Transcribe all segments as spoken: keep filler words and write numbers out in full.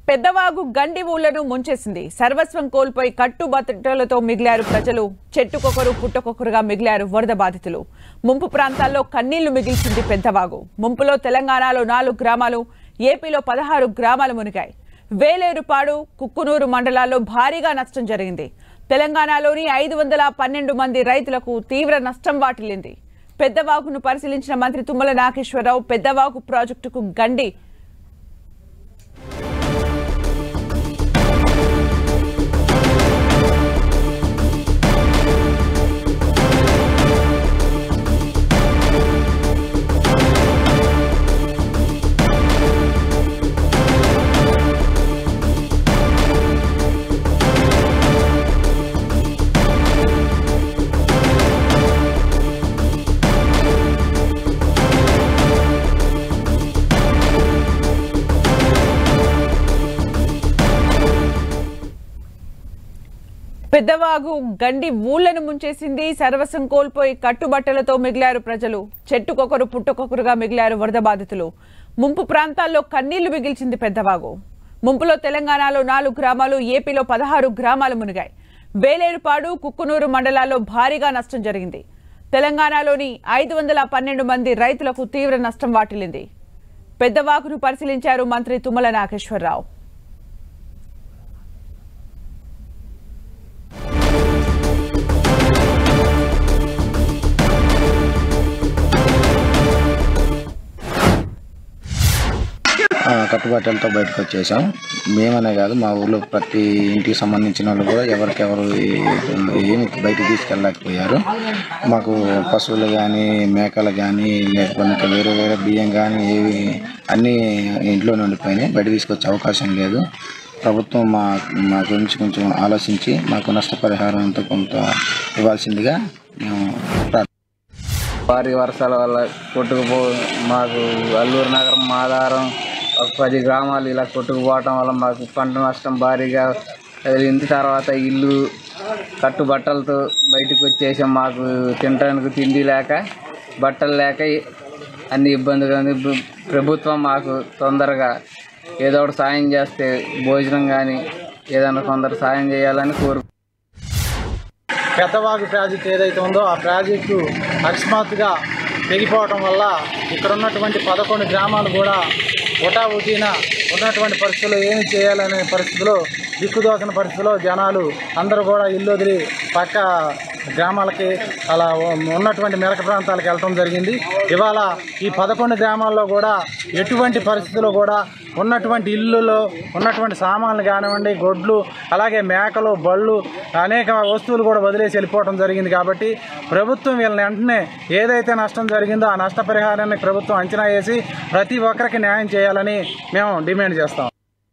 పెద్దవాగు గండి ఊళ్లను ముంచేసింది. సర్వస్వం కోల్పోయి కట్టుబట్టలతో మిగిలారు ప్రజలు. చెట్టుకొకరు పుట్టకొకరుగా మిగిలారు వరద బాధితులు. ముంపు ప్రాంతాల్లో కన్నీళ్లు మిగిల్చింది పెద్దవాగు. ముంపులో తెలంగాణలో నాలుగు గ్రామాలు, ఏపీలో పదహారు గ్రామాలు మునిగాయి. వేలేరుపాడు, కుక్కునూరు మండలాల్లో భారీగా నష్టం జరిగింది. తెలంగాణలోని ఐదు వందల పన్నెండు మంది రైతులకు తీవ్ర నష్టం వాటిల్లింది. పెద్దవాగును పరిశీలించిన మంత్రి తుమ్మల నాగేశ్వరరావు పెద్దవాగు ప్రాజెక్టుకు గండి పెద్దవాగు గండి ఊళ్లను ముంచేసింది. సర్వస్వం కోల్పోయి కట్టుబట్టలతో మిగిలారు ప్రజలు. చెట్టుకొకరు పుట్టకొకరుగా మిగిలారు వరద బాధితులు. ముంపు ప్రాంతాల్లో కన్నీళ్లు మిగిల్చింది పెద్దవాగు. ముంపులో తెలంగాణలో నాలుగు గ్రామాలు, ఏపీలో పదహారు గ్రామాలు మునిగాయి. వేలేరుపాడు, కుక్కునూరు మండలాల్లో భారీగా నష్టం జరిగింది. తెలంగాణలోని ఐదు వందల పన్నెండు మంది రైతులకు తీవ్ర నష్టం వాటిల్లింది. పెద్దవాగును పరిశీలించారు మంత్రి తుమ్మల నాగేశ్వరరావు. కట్టుబాట్లతో బయటకు వచ్చేసాం. మేమనే కాదు, మా ఊళ్ళో ప్రతి ఇంటికి సంబంధించిన వాళ్ళు కూడా ఎవరికెవరు ఏమి బయటకు తీసుకెళ్ళలేకపోయారు. మాకు పశువులు కానీ, మేకలు కానీ, లేకపోతే వేరే వేరే బియ్యం కానీ ఏవి అన్నీ ఇంట్లోనే ఉండిపోయినాయి. బయట తీసుకొచ్చే అవకాశం లేదు. ప్రభుత్వం మా మా గురించి కొంచెం ఆలోచించి మాకు నష్టపరిహారంతో కొంత ఇవ్వాల్సిందిగా మేము భారీ వర్షాల వల్ల కొట్టుకుపో మాకు అల్లూరు నగరం, మాదారం ఒక పది గ్రామాలు ఇలా కొట్టుకుపోవటం వల్ల మాకు పంట నష్టం భారీగా కలిగింది. తర్వాత ఇల్లు కట్టుబట్టలతో బయటకు వచ్చేసాం. మాకు తినడానికి తిండి లేక, బట్టలు లేక అన్ని ఇబ్బందులు. ప్రభుత్వం మాకు తొందరగా ఏదో ఒకటి సాయం చేస్తే, భోజనం కానీ ఏదైనా కొందరు సాయం చేయాలని కోరు. పెద్దవాగు ప్రాజెక్టు ఏదైతే ఉందో ఆ ప్రాజెక్టు అకస్మాత్తుగా తెగిపోవటం వల్ల ఇక్కడ ఉన్నటువంటి పదకొండు గ్రామాలు కూడా ఒటా ఉటీన ఉన్నటువంటి పరిస్థితుల్లో ఏమి చేయాలనే పరిస్థితిలో, దిక్కుదోచిన పరిస్థితిలో జనాలు అందరూ కూడా ఇల్లు వదిలి పక్క గ్రామాలకి అలా ఉన్నటువంటి మెరక ప్రాంతాలకు వెళ్ళటం జరిగింది. ఇవాళ ఈ పదకొండు గ్రామాల్లో కూడా ఎటువంటి పరిస్థితుల్లో కూడా ఉన్నటువంటి ఇళ్ళలో ఉన్నటువంటి సామాన్లు కానివ్వండి, గొడ్లు, అలాగే మేకలు, బళ్ళు, అనేక వస్తువులు కూడా వదిలేసి వెళ్ళిపోవడం జరిగింది. కాబట్టి ప్రభుత్వం వీళ్ళని వెంటనే ఏదైతే నష్టం జరిగిందో ఆ నష్టపరిహారాన్ని ప్రభుత్వం అంచనా వేసి ప్రతి ఒక్కరికి న్యాయం చేయాలని మేము డిమాండ్ చేస్తాం.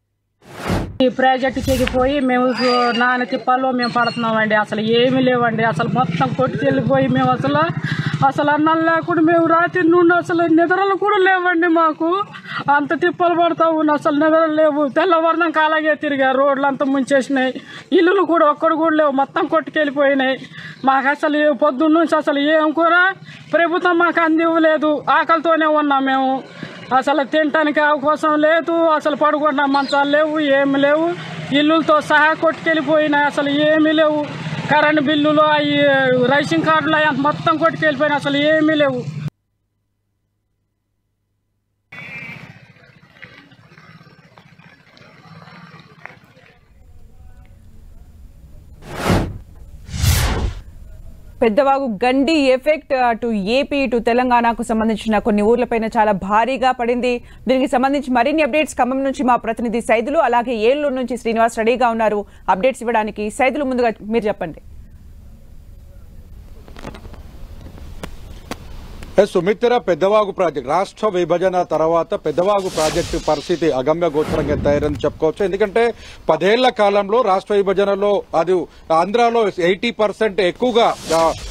ఈ ప్రాజెక్టు చెగిపోయి మేము నాన్న తిప్పాలో మేము పడుతున్నామండి. అసలు ఏమీ లేవండి. అసలు మొత్తం కొట్టుకెళ్ళిపోయి మేము అసలు అసలు అన్నం లేకుండా మేము రాత్రి నుండి అసలు నిద్రలు కూడా లేవండి. మాకు అంత తిప్పలు పడతా ఉన్నాయి. అసలు నిద్రలు లేవు. తెల్లవారుదాం అలాగే తిరిగా రోడ్లు అంతా ముంచేసినాయి. ఇల్లులు కూడా ఒక్కడు కూడా లేవు. మొత్తం కొట్టుకెళ్ళిపోయినాయి. మాకు అసలు పొద్దున్న నుంచి అసలు ఏం కూర ప్రభుత్వం మాకు అందివ్వలేదు. ఆకలితోనే ఉన్నాం మేము. అసలు తినటానికి అవకాశం లేదు. అసలు పడుకున్న మంచాలు లేవు, ఏమి లేవు. ఇల్లులతో సహా కొట్టుకెళ్ళిపోయినాయి. అసలు ఏమీ లేవు. కరెంటు బిల్లులు, అవి రేషన్ కార్డులు అవి మొత్తం కొట్టుకెళ్ళిపోయినాయి. అసలు ఏమీ లేవు. పెద్దవాగు గండి ఎఫెక్ట్ అటు ఏపీ, ఇటు తెలంగాణకు సంబంధించిన కొన్ని ఊర్లపైన చాలా భారీగా పడింది. దీనికి సంబంధించి మరిన్ని అప్డేట్స్ ఖమ్మం నుంచి మా ప్రతినిధి సైదులు, అలాగే ఏలూరు నుంచి శ్రీనివాస్ రెడీగా ఉన్నారు అప్డేట్స్ ఇవ్వడానికి. సైదులు, ముందుగా మీరు చెప్పండి. సుమిత్ర, పెద్దవాగు ప్రాజెక్టు రాష్ట్ర విభజన తర్వాత పెద్దవాగు ప్రాజెక్టు పరిస్థితి అగమ్య గోచరంగా తయారని చెప్పుకోవచ్చు. ఎందుకంటే పదేళ్ల కాలంలో రాష్ట్ర విభజనలో అది ఆంధ్రాలో ఎయిటీ పర్సెంట్ ఎక్కువగా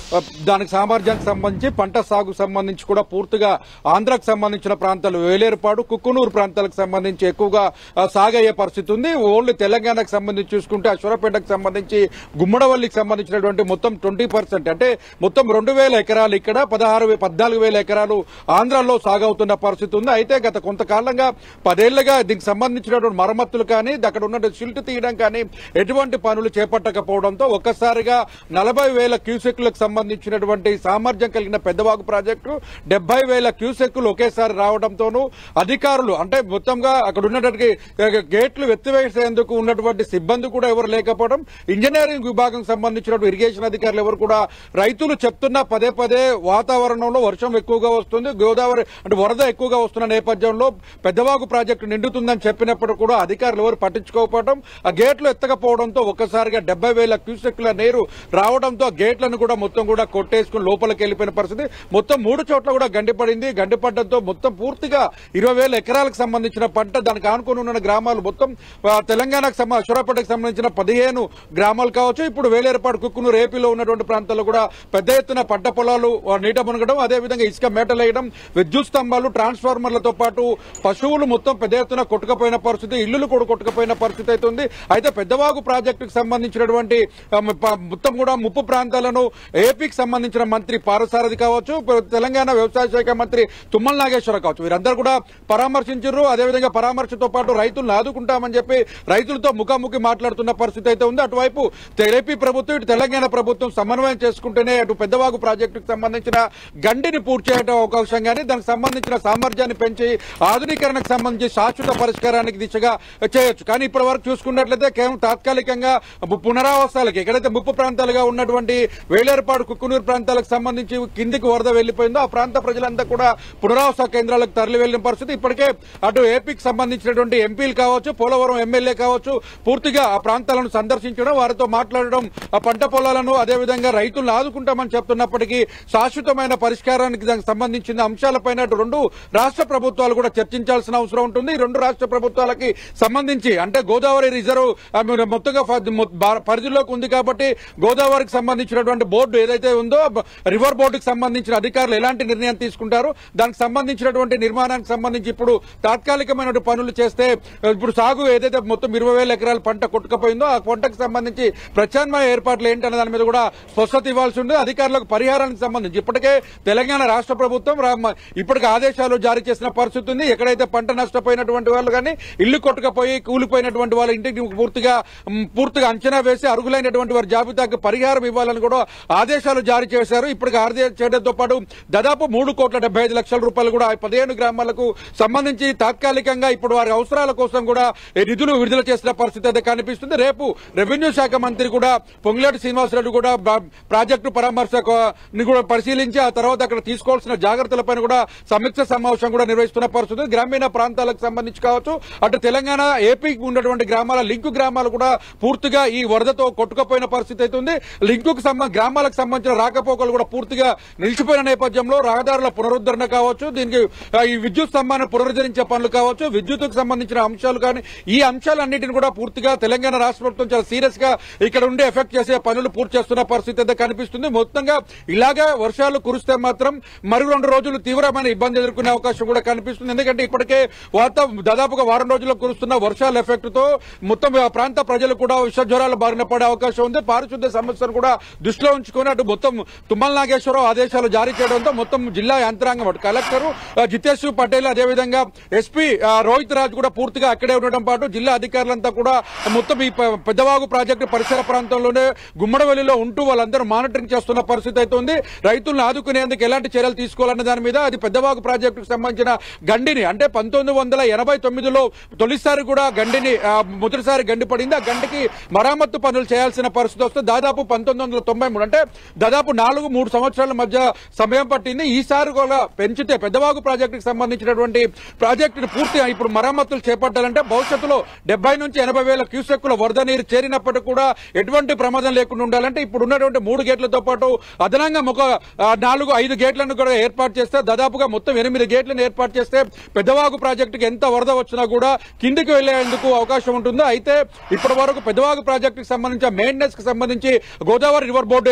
దానికి సామర్థ్యానికి సంబంధించి పంట సాగుకు సంబంధించి కూడా పూర్తిగా ఆంధ్రాకు సంబంధించిన ప్రాంతాలు వేలేరుపాడు కుక్కునూరు ప్రాంతాలకు సంబంధించి ఎక్కువగా సాగయ్యే పరిస్థితి ఉంది. ఓన్లీ తెలంగాణకు సంబంధించి చూసుకుంటే అశ్వరపేటకు సంబంధించి గుమ్మడవల్లికి సంబంధించినటువంటి మొత్తం ట్వంటీ పర్సెంట్ అంటే మొత్తం రెండు వేల ఎకరాలు ఇక్కడ పదహారు పద్నాలుగు వేల ఎకరాలు ఆంధ్రాలో సాగవుతున్న పరిస్థితి ఉంది. అయితే గత కొంతకాలంగా పదేళ్లుగా దీనికి సంబంధించినటువంటి మరమ్మతులు కానీ అక్కడ ఉన్న సిల్ట్ తీయడం కానీ ఎటువంటి పనులు చేపట్టకపోవడంతో ఒక్కసారిగా నలభై వేల క్యూసెక్లకు సంబంధించినటువంటి సామర్థ్యం కలిగిన పెద్దవాగు ప్రాజెక్టు డెబ్బై వేల క్యూసెక్కులు ఒకేసారి రావడంతోనూ అధికారులు అంటే మొత్తంగా అక్కడ ఉన్నటువంటి గేట్లు ఎత్తివేసేందుకు ఉన్నటువంటి సిబ్బంది కూడా ఎవరు లేకపోవడం, ఇంజనీరింగ్ విభాగం సంబంధించినటువంటి ఇరిగేషన్ అధికారులు ఎవరు కూడా రైతులు చెప్తున్నా పదే పదే వాతావరణంలో వర్షం ఎక్కువగా వస్తుంది, గోదావరి అంటే వరద ఎక్కువగా వస్తున్న నేపథ్యంలో పెద్దవాగు ప్రాజెక్టు నిండుతుందని చెప్పినప్పుడు కూడా అధికారులు ఎవరు పట్టించుకోకపోవడం, ఆ గేట్లు ఎత్తకపోవడంతో ఒక్కసారిగా డెబ్బై వేల క్యూసెక్ల నీరు రావడంతో ఆ గేట్లను కూడా మొత్తం కూడా కొట్టేసుకుని లోపలికి వెళ్లిపోయిన పరిస్థితి. మొత్తం మూడు చోట్ల కూడా గండిపడింది. గండిపడడంతో మొత్తం పూర్తిగా ఇరవై వేల ఎకరాలకు సంబంధించిన పంట దానికి ఆనుకుని ఉన్న గ్రామాలు మొత్తం తెలంగాణకు అశ్వరాపేటకు సంబంధించిన పదిహేను గ్రామాలు కావచ్చు, ఇప్పుడు వేలేరుపాడు కుక్కునూరు ఏపీలో ఉన్నటువంటి ప్రాంతాల్లో కూడా పెద్ద ఎత్తున పంట పొలాలు నీట మునగడం, అదేవిధంగా ఇసుక మేటలేయడం, విద్యుత్ స్తంభాలు ట్రాన్స్ఫార్మర్లతో పాటు పశువులు మొత్తం పెద్ద ఎత్తున కొట్టుకుపోయిన పరిస్థితి, ఇళ్లు కూడా కొట్టుకుపోయిన పరిస్థితి అయితే ఉంది. అయితే పెద్దవాగు ప్రాజెక్టుకు సంబంధించినటువంటి మొత్తం కూడా ముప్పు ప్రాంతాలను ఏపీకి సంబంధించిన మంత్రి పారసారథి కావచ్చు, తెలంగాణ వ్యవసాయ శాఖ మంత్రి తుమ్మల నాగేశ్వరరావు కావచ్చు, వీరందరూ కూడా పరామర్శించారు. అదేవిధంగా పరామర్శతో పాటు రైతులను ఆదుకుంటామని చెప్పి రైతులతో ముఖాముఖి మాట్లాడుతున్న పరిస్థితి అయితే ఉంది. అటువైపు ఏపీ ప్రభుత్వం ఇటు తెలంగాణ ప్రభుత్వం సమన్వయం చేసుకుంటేనే అటు పెద్దవాగు ప్రాజెక్టుకు సంబంధించిన గండిని పూర్తి చేయడం అవకాశం కానీ దానికి సంబంధించిన సామర్థ్యాన్ని పెంచి ఆధునీకరణకు సంబంధించి శాశ్వత పరిష్కారానికి దిశగా చేయొచ్చు. కానీ ఇప్పటి వరకు చూసుకున్నట్లయితే కేవలం తాత్కాలికంగా పునరావాసాలకి ఎక్కడైతే ముప్పు ప్రాంతాలుగా ఉన్నటువంటి వేలేరుపాడు కుక్కునూరు ప్రాంతాలకు సంబంధించి కిందికి వరద వెళ్లిపోయిందో ఆ ప్రాంత ప్రజలంతా కూడా పునరావాస కేంద్రాలకు తరలి వెళ్లిన పరిస్థితి. ఇప్పటికే అటు ఏపీకి సంబంధించినటువంటి ఎంపీలు కావచ్చు, పోలవరం ఎమ్మెల్యే కావచ్చు, పూర్తిగా ఆ ప్రాంతాలను సందర్శించడం, వారితో మాట్లాడడం, ఆ పంట పొలాలను అదేవిధంగా రైతులను ఆదుకుంటామని చెప్తున్నప్పటికీ శాశ్వతమైన పరిష్కారానికి దానికి సంబంధించిన అంశాలపైన రెండు రాష్ట్ర ప్రభుత్వాలు కూడా చర్చించాల్సిన అవసరం ఉంటుంది. ఈ రెండు రాష్ట్ర ప్రభుత్వాలకి సంబంధించి అంటే గోదావరి రిజర్వ్ మొత్తంగా పరిధిలోకి ఉంది కాబట్టి గోదావరికి సంబంధించినటువంటి బోర్డు ఏదైతే ఉందో రివర్ బోర్డుకు సంబంధించిన అధికారులు ఎలాంటి నిర్ణయం తీసుకుంటారు, దానికి సంబంధించినటువంటి నిర్మాణానికి సంబంధించి ఇప్పుడు తాత్కాలికమైన పనులు చేస్తే ఇప్పుడు సాగు ఏదైతే మొత్తం ఇరవై వేల ఎకరాల పంట కొట్టుకుపోయిందో ఆ పంటకు సంబంధించి ప్రత్యామ్నాయ ఏర్పాట్లు ఏంటనే దాని మీద కూడా స్పష్టత ఇవ్వాల్సి ఉంది. అధికారులకు పరిహారానికి సంబంధించి ఇప్పటికే తెలంగాణ రాష్ట్ర ప్రభుత్వం ఇప్పటికే ఆదేశాలు జారీ చేసిన పరిస్థితి ఉంది. ఎక్కడైతే పంట నష్టపోయినటువంటి వాళ్ళు కానీ ఇల్లు కొట్టుకుపోయి కూలిపోయినటువంటి వాళ్ళ ఇంటికి పూర్తిగా పూర్తిగా అంచనా వేసి అర్హులైనటువంటి వారి జాబితాకు పరిహారం ఇవ్వాలని కూడా ఆదేశాలు జారీ చేశారు. ఇప్పటికి ఆదేశాలు చేయడంతో పాటు దాదాపు మూడు కోట్ల డెబ్బై ఐదు లక్షల రూపాయలు కూడా పదిహేను గ్రామాలకు సంబంధించి తాత్కాలికంగా ఇప్పుడు వారి అవసరాల కోసం కూడా నిధులు విడుదల చేసిన పరిస్థితి అయితే కనిపిస్తుంది. రేపు రెవెన్యూ శాఖ మంత్రి కూడా పొంగులేటి శ్రీనివాసరెడ్డి కూడా ప్రాజెక్టు పరామర్శ కూడా పరిశీలించి ఆ తర్వాత అక్కడ తీసుకోవాల్సిన జాగ్రత్తలపైన కూడా సమీక్ష సమావేశం కూడా నిర్వహిస్తున్న పరిస్థితి. గ్రామీణ ప్రాంతాలకు సంబంధించి కావచ్చు, అటు తెలంగాణ ఏపీకి ఉన్నటువంటి గ్రామాల లింకు గ్రామాలు కూడా పూర్తిగా ఈ వరదతో కొట్టుకుపోయిన పరిస్థితి అయితే ఉంది. లింకు గ్రామాలకు సంబంధించిన రాకపోకలు కూడా పూర్తిగా నిలిచిపోయిన నేపథ్యంలో రహదారుల పునరుద్ధరణ కావచ్చు, దీనికి ఈ విద్యుత్ స్తంభాన్ని పునరుద్ధరించే పనులు కావచ్చు, విద్యుత్తుకు సంబంధించిన అంశాలు కానీ ఈ అంశాలన్నింటినీ కూడా పూర్తిగా తెలంగాణ రాష్ట్ర ప్రభుత్వం చాలా సీరియస్ గా ఇక్కడ ఉండి ఎఫెక్ట్ చేసే పనులు పూర్తి చేస్తున్న పరిస్థితి అయితే కనిపిస్తుంది. మొత్తంగా ఇలాగా వర్షాలు కురిస్తే మాత్రం మరి రెండు రోజులు తీవ్రమైన ఇబ్బంది ఎదుర్కొనే అవకాశం కూడా కనిపిస్తుంది. ఎందుకంటే ఇప్పటికే వాతావరణం దాదాపుగా వారం రోజుల్లో కురుస్తున్న వర్షాల ఎఫెక్ట్ తో మొత్తం ప్రాంత ప్రజలు కూడా విష జ్వరాల బారిన పడే అవకాశం ఉంది. పారిశుద్ధ్య సమస్యను కూడా దృష్టిలో ఉంచుకుని అటు మొత్తం తుమ్మల నాగేశ్వరరావు ఆదేశాలు జారీ చేయడంతో మొత్తం జిల్లా యంత్రాంగం అటు కలెక్టర్ జితేష్ పటేల్ అదేవిధంగా ఎస్పీ రోహిత్ రాజ్ కూడా పూర్తిగా అక్కడే ఉండడం పాటు జిల్లా అధికారులంతా కూడా మొత్తం ఈ పెద్దవాగు ప్రాజెక్టు పరిసర ప్రాంతంలోనే గుమ్మడవెల్లిలో ఉంటూ వాళ్ళందరూ మానిటరింగ్ చేస్తున్న పరిస్థితి అయితే ఉంది. రైతులను ఆదుకునేందుకు ఎలాంటి చర్యలు తీసుకోవాలన్న దాని మీద అది పెద్దవాగు ప్రాజెక్టుకు సంబంధించిన గండిని అంటే పంతొమ్మిది వందల ఎనభై తొమ్మిదిలో తొలిసారి కూడా గండిని మొదటిసారి గండి పడింది. ఆ గండికి మరామత్తు పనులు చేయాల్సిన పరిస్థితి వస్తే దాదాపు పంతొమ్మిది వందల తొంభై మూడు అంటే దాదాపు నాలుగు మూడు సంవత్సరాల మధ్య సమయం పట్టింది. ఈసారి కూడా పెంచితే పెద్దవాగు ప్రాజెక్టుకు సంబంధించినటువంటి ప్రాజెక్టును పూర్తిగా ఇప్పుడు మరమ్మతులు చేపట్టాలంటే భవిష్యత్తులో డెబ్బై నుంచి ఎనభై వేల క్యూసెక్కుల వరద నీరు చేరినప్పటికీ కూడా ఎటువంటి ప్రమాదం లేకుండా ఉండాలంటే ఇప్పుడు ఉన్నటువంటి మూడు గేట్లతో పాటు అదనంగా ఒక నాలుగు ఐదు గేట్లను కూడా ఏర్పాటు చేస్తే దాదాపుగా మొత్తం ఎనిమిది గేట్లను ఏర్పాటు చేస్తే పెద్దవాగు ప్రాజెక్టుకి ఎంత వరద వచ్చినా కూడా కిందికి వెళ్లేందుకు అవకాశం ఉంటుందో. అయితే ఇప్పటి వరకు పెద్దవాగు ప్రాజెక్టుకి సంబంధించిన మెయింటెనెన్స్ కి సంబంధించి గోదావరి రివర్ బోర్డు ఏదైతే ఉందో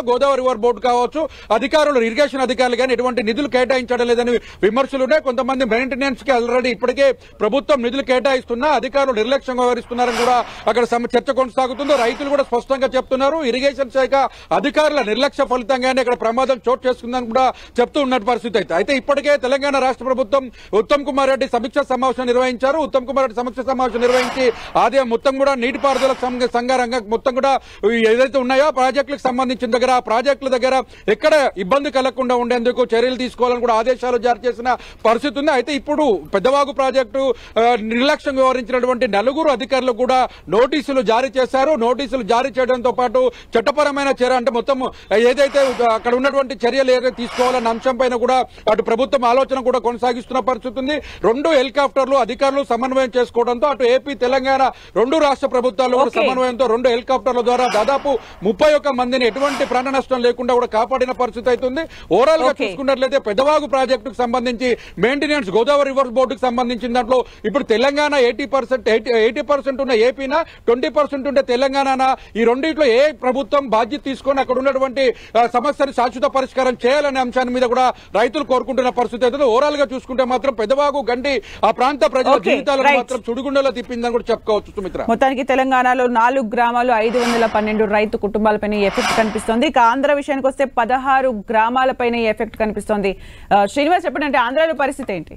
గోదావరి రివర్ బోర్డు కావచ్చు, అధికారులు ఇరిగేషన్ అధికారులు కానీ ఎటువంటి నిధులు కేటాయించడం లేదని విమర్శలు ఉన్నాయి. కొంతమంది మెయింటెనెన్స్ కి ఆల్రెడీ ఇప్పటికే ప్రభుత్వం నిధులు కేటాయిస్తున్నా అధికారులు నిర్లక్ష్యంగా వ్యవహరిస్తున్నారని కూడా అక్కడ చర్చ కొనసాగుతుందో. రైతులు కూడా స్పష్టంగా చెప్తున్నారు ఇరిగేషన్ శాఖ అధికారుల నిర్లక్ష్య ఫలితంగానే ఇక్కడ ప్రమాదం చోటు చేసుకుందని కూడా చెప్తూ ఉన్న పరిస్థితి అయితే అయితే ఇప్పటికే తెలంగాణ రాష్ట్ర ప్రభుత్వం ఉత్తమ్ కుమార్ రెడ్డి సమీక్ష సమావేశం నిర్వహించారు. ఉత్తమ్ కుమార్ రెడ్డి సమీక్ష సమావేశం నిర్వహించి ఆదాయం మొత్తం కూడా నీటిపారుదల సంఘ రంగం మొత్తం కూడా ఏదైతే ఉన్నాయో ప్రాజెక్టులకు సంబంధించిన దగ్గర ఆ ప్రాజెక్టుల దగ్గర ఎక్కడ ఇబ్బంది కలగకుండా ఉండేందుకు చర్యలు తీసుకోవాలని కూడా ఆదేశాలు జారీ చేసిన పరిస్థితి ఉంది. అయితే ఇప్పుడు పెద్దవాగు ప్రాజెక్టు నిర్లక్ష్యం వ్యవహరించినటువంటి నలుగురు అధికారులు కూడా నోటీసులు జారీ చేశారు. నోటీసులు జారీ చేయడంతో పాటు చట్టపరమైన చర్య అంటే మొత్తం ఏదైతే అక్కడ ఉన్నటువంటి చర్యలు ఏదైతే తీసుకోవాలన్న అంశం పైన కూడా అటు ప్రభుత్వం ఆలోచన కూడా కొనసాగిస్తున్న పరిస్థితి ఉంది. రెండు హెలికాప్టర్లు అధికారులు సమన్వయం చేసుకోవడంతో అటు ఏపీ తెలంగాణ రెండు రాష్ట్ర ప్రభుత్వాలు కూడా సమన్వయంతో రెండు హెలికాప్టర్ల ద్వారా దాదాపు ముప్పై ఒక్క మందిని ఎటువంటి ప్రాణ నష్టం లేకుండా కూడా కాపాడిన పరిస్థితి అవుతుంది. ఓవరాల్ గా చూసుకున్నట్లయితే పెద్దవాగు ప్రాజెక్టుకు సంబంధించి మెయింటెనెన్స్ గోదావరి రివర్ బోర్డుకు సంబంధించిన దాంట్లో ఇప్పుడు Telangana eighty percent eighty percent ఉన్న ఏపీనా ట్వంటీ పర్సెంట్ ఉంటే తెలంగాణ ఈ రెండింటిలో ఏ ప్రభుత్వం బాధ్యత తీసుకొని అక్కడ ఉన్నటువంటి సమస్యను శాశ్వత పరిష్కారం చేయాలనే అంశాన్ని మీద కూడా రైతులు కోరుకుంటున్న పరిస్థితి అవుతుంది. ఓవరాల్ గా చూసుకుంటే మాత్రం పెద్దవాగు గండి ఆ ప్రాంత ప్రజల జీవితాలను మాత్రం చుడుగుండలో తిప్పిందని కూడా చెప్పుకోవచ్చు. సుమిత్ర, మొత్తానికి తెలంగాణలో నాలుగు గ్రామాలు ఐదు వందల పన్నెండు రైతు కుటుంబాలపైన ఎఫెక్ట్ కనిపిస్తోంది. ఇక ఆంధ్ర విషయానికి వస్తే పదహారు గ్రామాలపైన ఎఫెక్ట్ కనిపిస్తోంది. శ్రీనివాస్ చెప్పండి, అంటే ఆంధ్రాలో పరిస్థితి ఏంటి?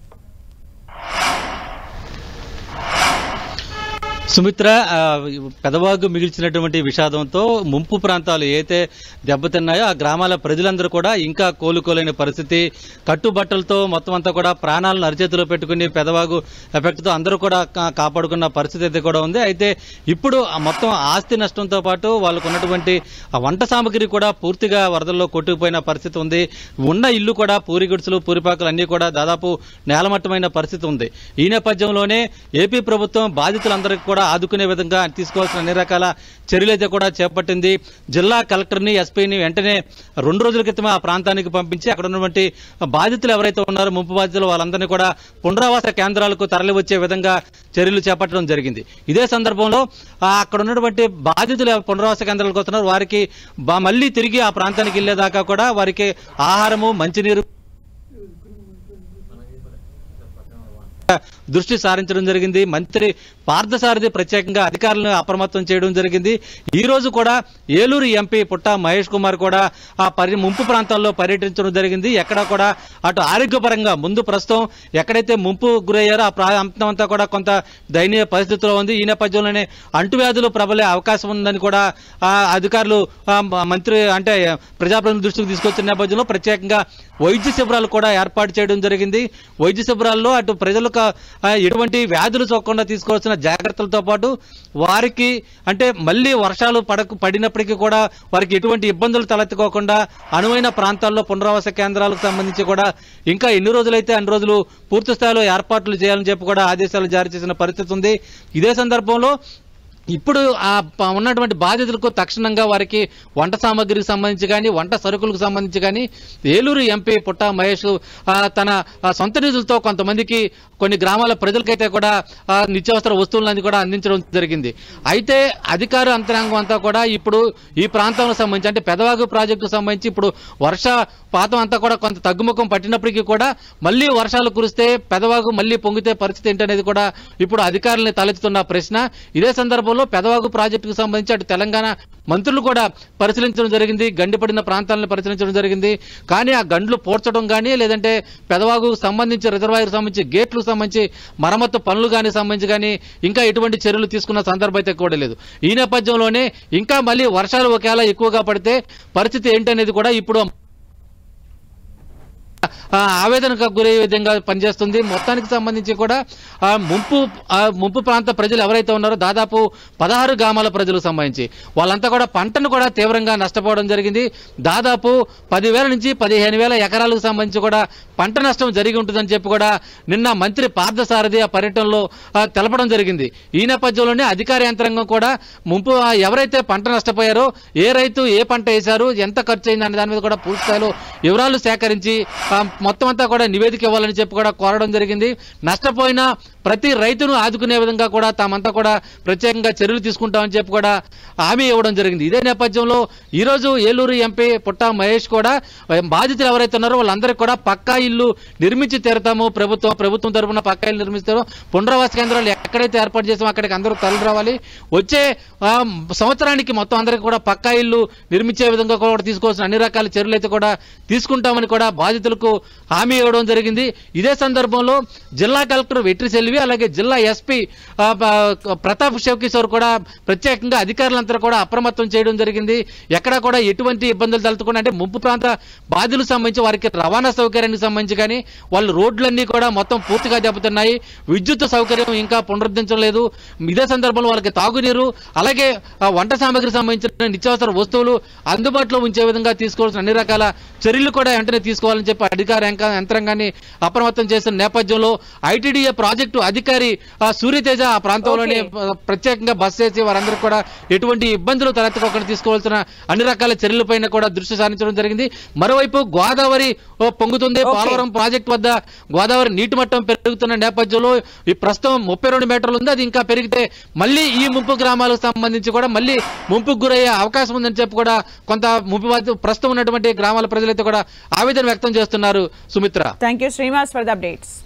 సుమిత్ర, పెదవాగు మిగిల్చినటువంటి విషాదంతో ముంపు ప్రాంతాలు ఏదైతే దెబ్బతిన్నాయో ఆ గ్రామాల ప్రజలందరూ కూడా ఇంకా కోలుకోలేని పరిస్థితి. కట్టుబట్టలతో మొత్తం అంతా కూడా ప్రాణాలను అరిచేతిలో పెట్టుకుని పెదవాగు ఎఫెక్ట్తో అందరూ కూడా కాపాడుకున్న పరిస్థితి అయితే కూడా ఉంది. అయితే ఇప్పుడు మొత్తం ఆస్తి నష్టంతో పాటు వాళ్ళకు ఉన్నటువంటి వంట సామగ్రి కూడా పూర్తిగా వరదల్లో కొట్టుకుపోయిన పరిస్థితి ఉంది. ఉన్న ఇల్లు కూడా పూరి గుడిసెలు పూరిపాకులు అన్ని కూడా దాదాపు నేలమట్టమైన పరిస్థితి ఉంది. ఈ నేపథ్యంలోనే ఏపీ ప్రభుత్వం బాధితులందరికీ కూడా ఆదుకునే విధంగా తీసుకోవాల్సిన అన్ని రకాల చర్యలైతే కూడా చేపట్టింది. జిల్లా కలెక్టర్ని ఎస్పీని వెంటనే రెండు రోజుల క్రితం ఆ ప్రాంతానికి పంపించి అక్కడ ఉన్నటువంటి బాధితులు ఎవరైతే ఉన్నారో ముంపు బాధితులు వాళ్ళందరినీ కూడా పునరావాస కేంద్రాలకు తరలివచ్చే విధంగా చర్యలు చేపట్టడం జరిగింది. ఇదే సందర్భంలో అక్కడ ఉన్నటువంటి బాధితులు పునరావాస కేంద్రాలకు వస్తున్నారు. వారికి మళ్లీ తిరిగి ఆ ప్రాంతానికి వెళ్లేదాకా కూడా వారికి ఆహారము మంచినీరు దృష్టి సారించడం జరిగింది. మంత్రి పార్థసారథి ప్రత్యేకంగా అధికారులను అప్రమత్తం చేయడం జరిగింది. ఈ రోజు కూడా ఏలూరు ఎంపీ పుట్ట మహేష్ కుమార్ కూడా ఆ పరి ముంపు ప్రాంతాల్లో పర్యటించడం జరిగింది. ఎక్కడా కూడా అటు ఆరోగ్యపరంగా ముందు ప్రస్తుతం ఎక్కడైతే ముంపు గురయ్యారో ఆ ప్రాంతం అంతా కూడా కొంత దయనీయ పరిస్థితిలో ఉంది. ఈ నేపథ్యంలోనే అంటువ్యాధులు ప్రబలే అవకాశం ఉందని కూడా అధికారులు మంత్రి అంటే ప్రజాప్రతినిధుల దృష్టికి తీసుకొచ్చిన నేపథ్యంలో ప్రత్యేకంగా వైద్య శిబిరాలు కూడా ఏర్పాటు చేయడం జరిగింది. వైద్య శిబిరాల్లో అటు ప్రజలకు ఎటువంటి వ్యాధులు సోకకుండా తీసుకోవాల్సిన జాగ్రత్తలతో పాటు వారికి అంటే మళ్లీ వర్షాలు పడకు పడినప్పటికీ కూడా వారికి ఎటువంటి ఇబ్బందులు తలెత్తుకోకుండా అనువైన ప్రాంతాల్లో పునరావాస కేంద్రాలకు సంబంధించి కూడా ఇంకా ఎన్ని రోజులైతే అన్ని రోజులు పూర్తి స్థాయిలో ఏర్పాట్లు చేయాలని చెప్పి కూడా ఆదేశాలు జారీ చేసిన పరిస్థితి ఉంది. ఇదే సందర్భంలో ఇప్పుడు ఆ ఉన్నటువంటి బాధితులకు తక్షణంగా వారికి వంట సామగ్రికి సంబంధించి కానీ వంట సరుకులకు సంబంధించి కానీ ఏలూరు ఎంపీ పుట్ట మహేష్ తన సొంత నిధులతో కొంతమందికి కొన్ని గ్రామాల ప్రజలకైతే కూడా నిత్యావసర వస్తువులన్నీ కూడా అందించడం జరిగింది. అయితే అధికార యంత్రాంగం అంతా కూడా ఇప్పుడు ఈ ప్రాంతానికి సంబంధించి అంటే పెదవాగు ప్రాజెక్టుకు సంబంధించి ఇప్పుడు వర్షపాతం అంతా కూడా కొంత తగ్గుముఖం పట్టినప్పటికీ కూడా మళ్లీ వర్షాలు కురిస్తే పెదవాగు మళ్లీ పొంగితే పరిస్థితి ఏంటనేది కూడా ఇప్పుడు అధికారులని తలెత్తుతున్న ప్రశ్న. ఇదే సందర్భంలో పెదవాగు ప్రాజెక్టుకు సంబంధించి అటు తెలంగాణ మంత్రులు కూడా పరిశీలించడం జరిగింది. గండిపడిన ప్రాంతాలను పరిశీలించడం జరిగింది. కానీ ఆ గండ్లు పోడ్చడం కానీ లేదంటే పెదవాగుకు సంబంధించి రిజర్వాయర్ సంబంధించి గేట్లు సంబంధించి మరమ్మతు పనులు కానీ సంబంధించి కానీ ఇంకా ఎటువంటి చర్యలు తీసుకున్న సందర్భం అయితే కూడా లేదు. ఈ నేపథ్యంలోనే ఇంకా మళ్ళీ వర్షాలు ఒకవేళ ఎక్కువగా పడితే పరిస్థితి ఏంటనేది కూడా ఇప్పుడు ఆవేదనకు గురయ్యే విధంగా పనిచేస్తుంది. మొత్తానికి సంబంధించి కూడా ముంపు ముంపు ప్రాంత ప్రజలు ఎవరైతే ఉన్నారో దాదాపు పదహారు గ్రామాల ప్రజలకు సంబంధించి వాళ్ళంతా కూడా పంటను కూడా తీవ్రంగా నష్టపోవడం జరిగింది. దాదాపు పదివేల నుంచి పదిహేను వేల ఎకరాలకు సంబంధించి కూడా పంట నష్టం జరిగి ఉంటుందని చెప్పి కూడా నిన్న మంత్రి పార్థసారథి ఆ పర్యటనలో తెలపడం జరిగింది. ఈ నేపథ్యంలోనే అధికార యంత్రాంగం కూడా ముంపు ఎవరైతే పంట నష్టపోయారో ఏ రైతు ఏ పంట వేశారు ఎంత ఖర్చు అయింది అనే దాని మీద కూడా పూర్తి స్థాయిలో వివరాలు సేకరించి మొత్తం అంతా కూడా నివేదిక ఇవ్వాలని చెప్పి కూడా కోరడం జరిగింది. నష్టపోయిన ప్రతి రైతును ఆదుకునే విధంగా కూడా తామంతా కూడా ప్రత్యేకంగా చర్యలు తీసుకుంటామని చెప్పి కూడా హామీ ఇవ్వడం జరిగింది. ఇదే నేపథ్యంలో ఈ రోజు ఏలూరు ఎంపీ పుట్టా మహేష్ కూడా బాధితులు ఎవరైతే ఉన్నారో వాళ్ళందరికీ కూడా పక్కా ఇల్లు నిర్మించి తీరుతాము, ప్రభుత్వం ప్రభుత్వం తరఫున పక్కా ఇల్లు నిర్మిస్తారో పునరావాస కేంద్రాలు ఎక్కడైతే ఏర్పాటు చేసామో అక్కడికి అందరూ తరలి రావాలి, వచ్చే సంవత్సరానికి మొత్తం అందరికీ కూడా పక్కా ఇల్లు నిర్మించే విధంగా కూడా తీసుకోవాల్సిన అన్ని రకాల చర్యలు అయితే కూడా తీసుకుంటామని కూడా బాధితులకు హామీ ఇవ్వడం జరిగింది. ఇదే సందర్భంలో జిల్లా కలెక్టర్ వెట్రి సెల్వి అలాగే జిల్లా ఎస్పీ ప్రతాప్ శివకిషోర్ కూడా ప్రత్యేకంగా అధికారులంతా కూడా అప్రమత్తం చేయడం జరిగింది. ఎక్కడా కూడా ఎటువంటి ఇబ్బందులు తలెత్తకుండా అంటే ముంపు ప్రాంత బాధితులకు సంబంధించి వారికి రవాణా సౌకర్యానికి సంబంధించి కానీ వాళ్ళు రోడ్లన్నీ కూడా మొత్తం పూర్తిగా దెబ్బతున్నాయి, విద్యుత్ సౌకర్యం ఇంకా పునరుద్ధరించలేదు. ఇదే సందర్భంలో వాళ్ళకి తాగునీరు అలాగే వంట సామాగ్రికి సంబంధించిన నిత్యావసర వస్తువులు అందుబాటులో ఉంచే విధంగా తీసుకోవాల్సిన అన్ని రకాల చర్యలు కూడా వెంటనే తీసుకోవాలని చెప్పి అధికార యంత్రాంగాన్ని అప్రమత్తం చేసిన నేపథ్యంలో ఐటీడీఏ ప్రాజెక్టు అధికారి సూర్యతేజ ఆ ప్రాంతంలోనే ప్రత్యేకంగా బస్ చేసి వారందరూ కూడా ఎటువంటి ఇబ్బందులు తలెత్తకుండా తీసుకోవాల్సిన అన్ని రకాల చర్యలపైన కూడా దృష్టి సారించడం జరిగింది. మరోవైపు గోదావరి పొంగుతుంది, పోలవరం ప్రాజెక్టు వద్ద గోదావరి నీటి మట్టం పెరుగుతున్న నేపథ్యంలో ఈ ప్రస్తుతం ముప్పై రెండు మీటర్లు ఉంది, అది ఇంకా పెరిగితే మళ్ళీ ఈ ముంపు గ్రామాలకు సంబంధించి కూడా మళ్ళీ ముంపుకు గురయ్యే అవకాశం ఉందని చెప్పి కూడా కొంత ముంపు ప్రస్తుతం ఉన్నటువంటి గ్రామాల ప్రజలైతే కూడా ఆవేదన వ్యక్తం చేస్తున్నారు. Sumitra, thank you Srinivas for the updates.